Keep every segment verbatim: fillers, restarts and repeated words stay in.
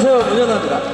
안녕하세요, 문현아입니다.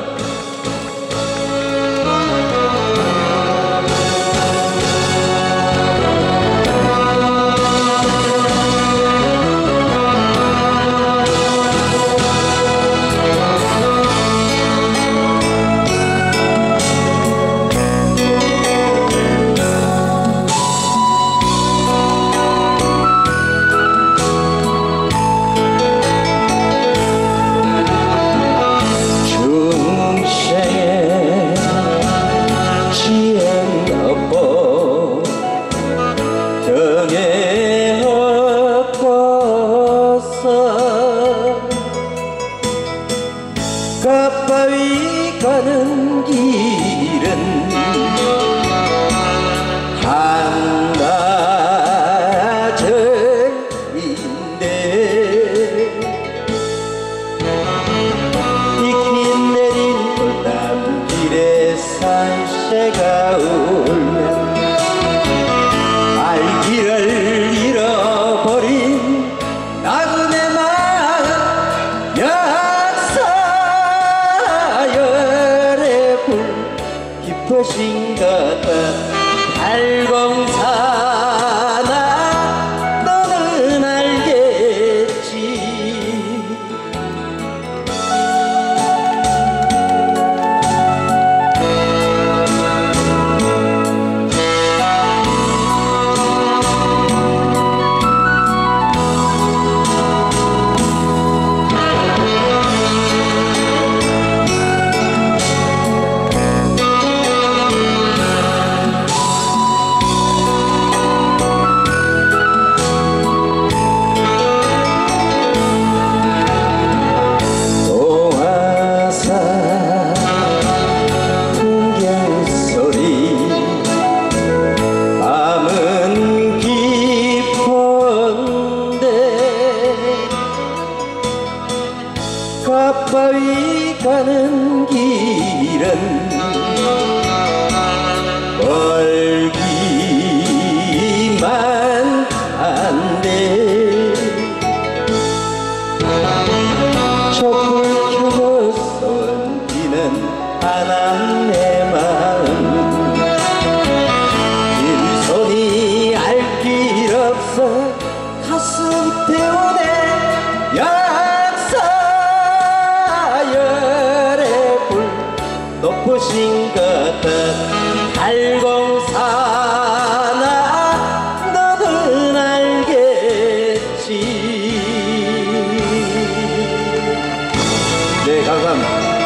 등에 엎어서 가빠이 가는 길은 한가절인데 익힌 내린 돌담길에 산새가 울면 알기를 잃어버린 나그네 마음 역사열의 불 깊으신 것 같아 팔공사나 너는 알겠지. 가빠이 가는 길은 멀기만 한데 촛불 켜고 쏜디는 하나님의 마음 일손이 알 길 없어 가슴 태우네 높으신 것 같아 팔공사나 너는 알겠지. 네, 감사합니다.